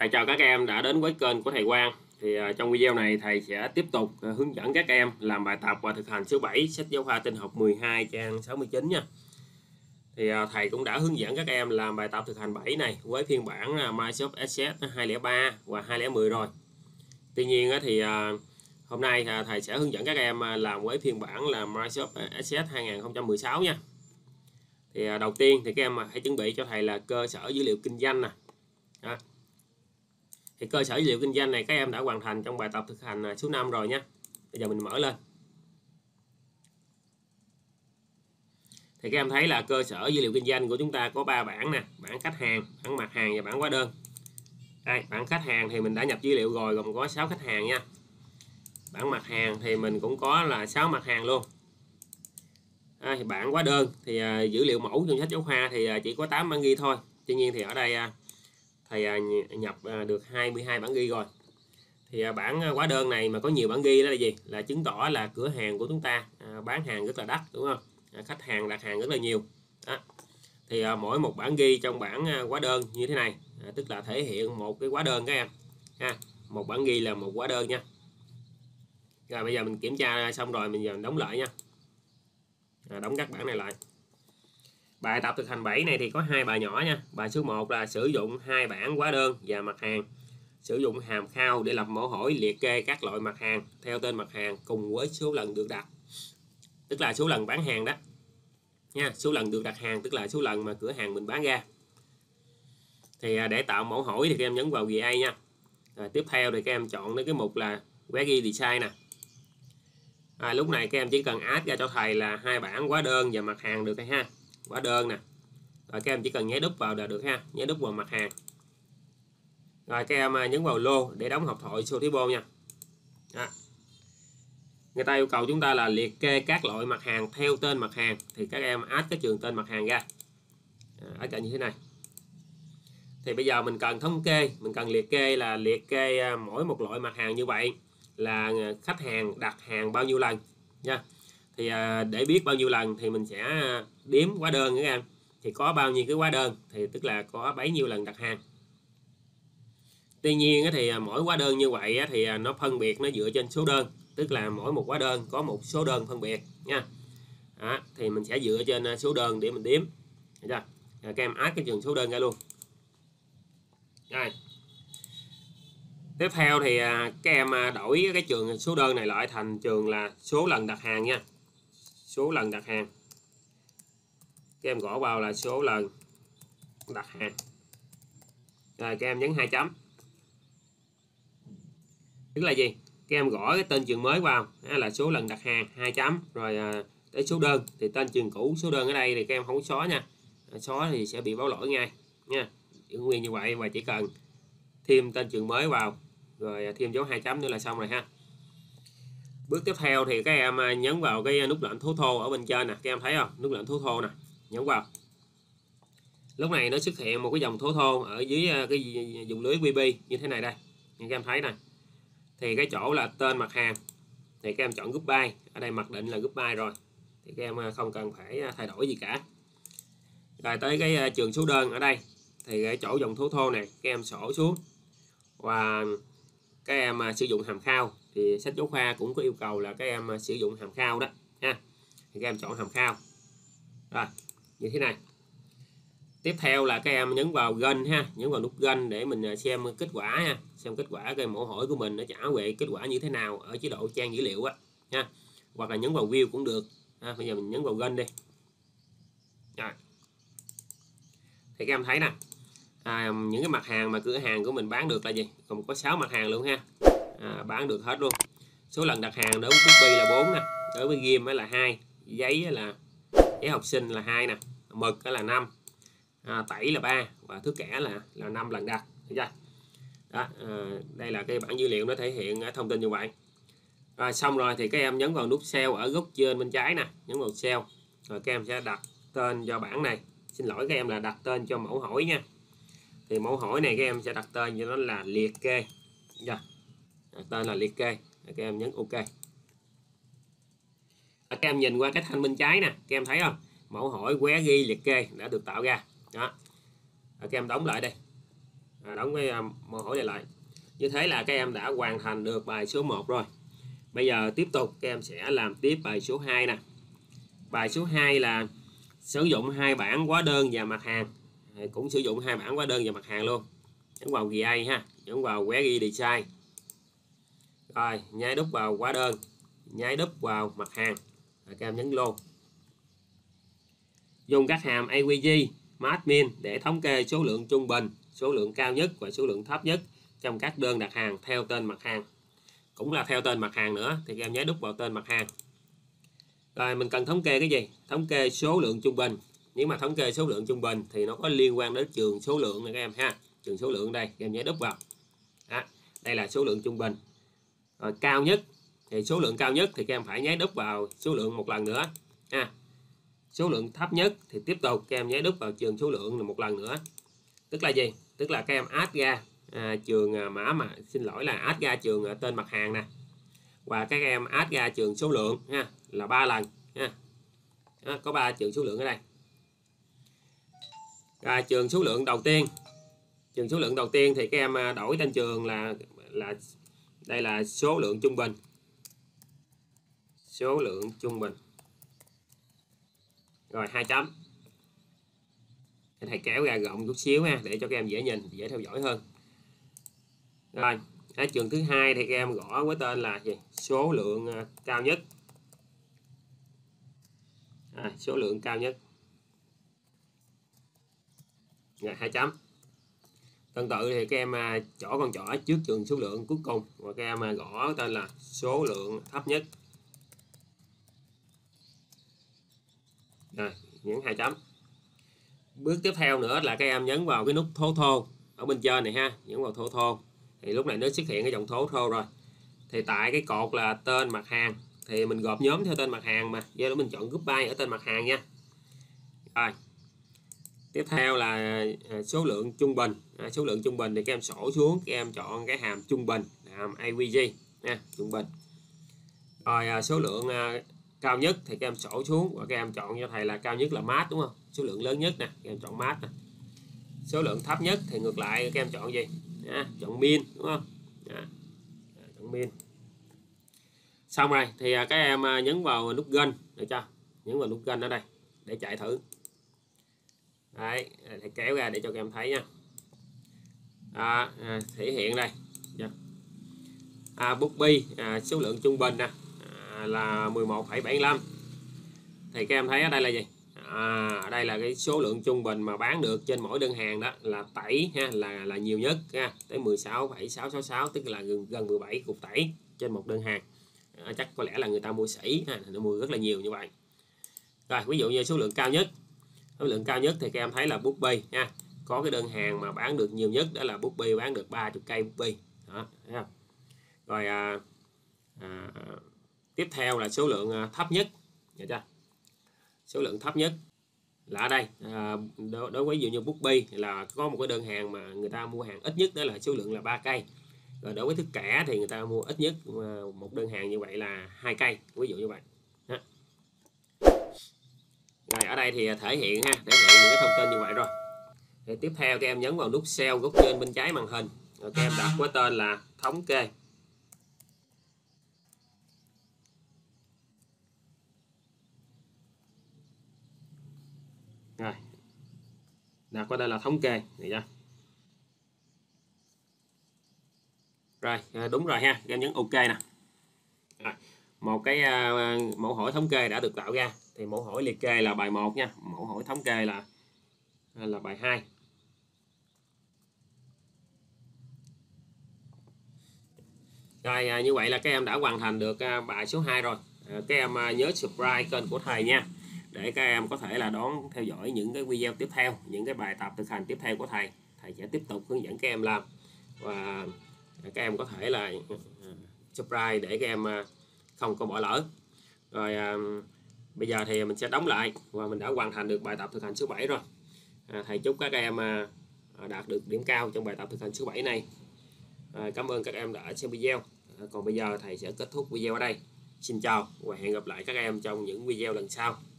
Thầy chào các em đã đến với kênh của thầy Quang. Trong video này thầy sẽ tiếp tục hướng dẫn các em làm bài tập và thực hành số 7 sách giáo khoa tin học 12 trang 69 nha. Thầy cũng đã hướng dẫn các em làm bài tập thực hành 7 này với phiên bản Microsoft Access 203 và 210 rồi. Tuy nhiên hôm nay thầy sẽ hướng dẫn các em làm với phiên bản là Microsoft Access 2016 nha. Đầu tiên thì các em hãy chuẩn bị cho thầy là cơ sở dữ liệu kinh doanh nè. Đó. Thì cơ sở dữ liệu kinh doanh này các em đã hoàn thành trong bài tập thực hành số 5 rồi nhé. Bây giờ mình mở lên. Thì các em thấy là cơ sở dữ liệu kinh doanh của chúng ta có 3 bảng nè, bảng khách hàng, bảng mặt hàng và bảng hóa đơn. Đây, bảng khách hàng thì mình đã nhập dữ liệu rồi, gồm có 6 khách hàng nha. Bảng mặt hàng thì mình cũng có là 6 mặt hàng luôn. Bảng hóa đơn thì dữ liệu mẫu trong sách giáo khoa thì chỉ có 8 bản ghi thôi. Tuy nhiên thì ở đây thầy nhập được 22 bản ghi rồi. Thì bảng hóa đơn này mà có nhiều bản ghi đó là gì? Là chứng tỏ là cửa hàng của chúng ta bán hàng rất là đắt, đúng không? Khách hàng đặt hàng rất là nhiều. Đó. Thì mỗi một bản ghi trong bảng hóa đơn như thế này, tức là thể hiện một cái hóa đơn các em. Một bản ghi là một hóa đơn nha. Rồi bây giờ mình kiểm tra xong rồi mình giờ đóng lại nha. Đóng các bảng này lại. Bài tập thực hành 7 này thì có 2 bài nhỏ nha. Bài số 1 là sử dụng 2 bảng hóa đơn và mặt hàng. Sử dụng hàm khao để lập mẫu hỏi liệt kê các loại mặt hàng theo tên mặt hàng cùng với số lần được đặt. Tức là số lần bán hàng đó. Nha, số lần được đặt hàng tức là số lần mà cửa hàng mình bán ra. Thì để tạo mẫu hỏi thì các em nhấn vào VA nha. Tiếp theo thì các em chọn đến cái mục là Query Design nè. Lúc này các em chỉ cần add ra cho thầy là 2 bảng hóa đơn và mặt hàng được ha. Hóa đơn nè. Rồi các em chỉ cần nháy đúp vào là được ha, nháy đúp vào mặt hàng. Rồi các em nhấn vào lô để đóng hộp thoại số Table nha. Đó. Người ta yêu cầu chúng ta là liệt kê các loại mặt hàng theo tên mặt hàng thì các em add cái trường tên mặt hàng ra. Add như thế này. Thì bây giờ mình cần thống kê, mình cần liệt kê mỗi một loại mặt hàng như vậy là khách hàng đặt hàng bao nhiêu lần nha. Thì để biết bao nhiêu lần thì mình sẽ đếm hóa đơn các em. Thì có bao nhiêu cái hóa đơn thì tức là có bấy nhiêu lần đặt hàng. Tuy nhiên thì mỗi hóa đơn như vậy thì nó phân biệt nó dựa trên số đơn, tức là mỗi một hóa đơn có một số đơn phân biệt nha. Đó, thì mình sẽ dựa trên số đơn để mình đếm. Các em add cái trường số đơn ra luôn. Rồi. Tiếp theo thì các em đổi cái trường số đơn này lại thành trường là số lần đặt hàng nha. Số lần đặt hàng. Các em gõ vào là số lần đặt hàng. Rồi các em nhấn 2 chấm. Tức là gì? Các em gõ cái tên trường mới vào là số lần đặt hàng 2 chấm rồi tới số đơn thì tên trường cũ số đơn ở đây thì các em không có xóa nha. Xóa thì sẽ bị báo lỗi ngay nha. Giữ nguyên như vậy và chỉ cần thêm tên trường mới vào rồi thêm dấu 2 chấm nữa là xong rồi ha. Bước tiếp theo thì các em nhấn vào cái nút lệnh thố thô ở bên trên nè, các em thấy không? Nút lệnh thố thô nè, nhấn vào. Lúc này nó xuất hiện một cái dòng thố thô ở dưới cái vùng lưới QB như thế này đây. Như các em thấy nè. Thì cái chỗ là tên mặt hàng thì các em chọn group by, ở đây mặc định là group by rồi. Thì các em không cần phải thay đổi gì cả. Rồi tới cái trường số đơn ở đây thì cái chỗ dòng thố thô này các em sổ xuống. Và các em sử dụng hàm khao thì sách giáo khoa cũng có yêu cầu là các em sử dụng hàm khao đó ha. Thì các em chọn hàm khao. Rồi, như thế này. Tiếp theo là các em nhấn vào Run ha, nhấn vào nút Run để mình xem kết quả ha, xem kết quả cái mẫu hỏi của mình nó trả về kết quả như thế nào ở chế độ trang dữ liệu á ha. Hoặc là nhấn vào View cũng được. Bây giờ mình nhấn vào Run đi. Rồi. Thì các em thấy nè. Những cái mặt hàng mà cửa hàng của mình bán được là gì? Còn có 6 mặt hàng luôn ha. Bán được hết luôn. Số lần đặt hàng đối với cookie là 4 nè, đối với game là 2, giấy là giấy học sinh là 2 nè, mực là 5, tẩy là 3 và thước kẻ là 5 lần đặt. Được chưa? Đó, đây là cái bảng dữ liệu nó thể hiện thông tin như vậy. Rồi xong rồi thì các em nhấn vào nút Cell ở góc trên bên trái nè, nhấn vào Cell. Rồi các em sẽ đặt tên cho bảng này. Xin lỗi các em là đặt tên cho mẫu hỏi nha. Thì mẫu hỏi này các em sẽ đặt tên cho nó là liệt kê. Tên là liệt kê. Các em nhấn OK. Các em nhìn qua cái thanh bên trái nè, các em thấy không? Mẫu hỏi query liệt kê đã được tạo ra. Đó. Các em đóng lại đây. đóng cái mẫu hỏi này lại. Như thế là các em đã hoàn thành được bài số 1 rồi. Bây giờ tiếp tục các em sẽ làm tiếp bài số 2 nè. Bài số 2 là sử dụng hai bảng hóa đơn và mặt hàng. Cũng sử dụng hai bảng hóa đơn và mặt hàng luôn. Nhấn vào GA ha, nhấn vào Query Design. Rồi, nháy đúp vào hóa đơn, nháy đúp vào mặt hàng. Các em nhấn lô. Dùng các hàm AWG, MATMIN để thống kê số lượng trung bình, số lượng cao nhất và số lượng thấp nhất trong các đơn đặt hàng theo tên mặt hàng. Cũng là theo tên mặt hàng nữa thì các em nhớ đúp vào tên mặt hàng. Rồi mình cần thống kê cái gì? Thống kê số lượng trung bình. Nếu mà thống kê số lượng trung bình thì nó có liên quan đến trường số lượng này các em ha. Trường số lượng đây, các em nhớ đúp vào. Đó, đây là số lượng trung bình. Rồi cao nhất thì số lượng cao nhất thì các em phải nháy đúp vào số lượng một lần nữa ha. Số lượng thấp nhất thì tiếp tục các em nháy đúp vào trường số lượng một lần nữa. Tức là gì? Tức là các em add ra trường xin lỗi là add ra trường tên mặt hàng nè, và các em add ra trường số lượng ha, là 3 lần ha. Đó, có 3 trường số lượng ở đây. Rồi trường số lượng đầu tiên, trường số lượng đầu tiên thì các em đổi tên trường là đây là số lượng trung bình, số lượng trung bình. Rồi 2 chấm. Thầy kéo ra rộng chút xíu ha, để cho các em dễ nhìn, dễ theo dõi hơn. Rồi ở trường thứ hai thì các em gõ với tên là gì? Số lượng cao nhất. Số lượng cao nhất. Rồi 2 chấm. Tương tự thì các em chỏ con chỏ trước trường số lượng cuối cùng, và các em gõ tên là số lượng thấp nhất. Rồi nhấn 2 chấm. Bước tiếp theo nữa là các em nhấn vào cái nút thố thô ở bên trên này ha, nhấn vào thố thô thì lúc này nó xuất hiện cái dòng thố thô rồi. Thì tại cái cột là tên mặt hàng thì mình gộp nhóm theo tên mặt hàng mà, do đó mình chọn group by ở tên mặt hàng nha. Rồi tiếp theo là số lượng trung bình. Số lượng trung bình thì các em sổ xuống, các em chọn cái hàm trung bình, hàm AWG nha, trung bình. Rồi số lượng cao nhất thì các em sổ xuống và các em chọn cho thầy là cao nhất là max, đúng không? Số lượng lớn nhất nè, các em chọn max nè. Số lượng thấp nhất thì ngược lại các em chọn gì? Chọn min, đúng không? Chọn min. Xong rồi thì các em nhấn vào nút Run, được chưa? Nhấn vào nút Run ở đây để chạy thử. Đấy, thầy kéo ra để cho các em thấy nha. Thể hiện đây. Bookby số lượng trung bình nè, là 11,75. Thì các em thấy ở đây là gì? Ở đây là cái số lượng trung bình mà bán được trên mỗi đơn hàng, đó là tẩy ha, là nhiều nhất ha, tới 16,666, tức là gần 17 cục tẩy trên một đơn hàng. Chắc có lẽ là người ta mua sỉ ha, nó mua rất là nhiều như vậy. Rồi ví dụ như số lượng cao nhất, số lượng cao nhất thì các em thấy là Bookby ha, có cái đơn hàng mà bán được nhiều nhất đó là Bookby, bán được 30 cây Bookby đó, thấy không? Rồi tiếp theo là số lượng thấp nhất, được chưa? Số lượng thấp nhất là ở đây đối với ví dụ như Bookby là có một cái đơn hàng mà người ta mua hàng ít nhất, đó là số lượng là 3 cây. Rồi đối với thức kẻ thì người ta mua ít nhất một đơn hàng như vậy là 2 cây, ví dụ như vậy đó. Rồi ở đây thì thể hiện ha, thể hiện những cái thông tin như vậy rồi. Thì tiếp theo các em nhấn vào nút Cell góc trên bên trái màn hình, rồi các em đặt với tên là thống kê. Rồi đặt qua đây là thống kê này chưa? Rồi đúng rồi ha, em nhấn OK nè. Rồi, một cái mẫu hỏi thống kê đã được tạo ra. Thì mẫu hỏi liệt kê là bài 1 nha, mẫu hỏi thống kê là bài 2. Rồi như vậy là các em đã hoàn thành được bài số 2 rồi. Các em nhớ subscribe kênh của thầy nha, để các em có thể là đón theo dõi những cái video tiếp theo, những cái bài tập thực hành tiếp theo của thầy. Thầy sẽ tiếp tục hướng dẫn các em làm, và các em có thể là subscribe để các em không có bỏ lỡ. Rồi bây giờ thì mình sẽ đóng lại, và mình đã hoàn thành được bài tập thực hành số 7 rồi. Thầy chúc các em đạt được điểm cao trong bài tập thực hành số 7 này. Cảm ơn các em đã xem video. Còn bây giờ thầy sẽ kết thúc video ở đây. Xin chào và hẹn gặp lại các em trong những video lần sau.